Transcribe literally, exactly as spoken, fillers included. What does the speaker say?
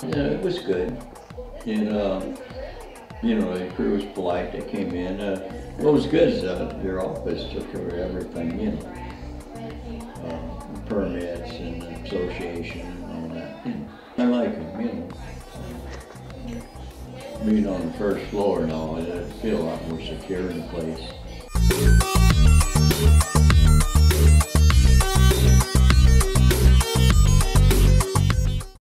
Yeah, it was good. And, uh, you know, the crew was polite. They came in. Uh, what was good is uh, their office took care of everything, you know, uh, permits and association and all that. And I like them, you know. Being on the first floor and all, I feel a lot more secure in the place.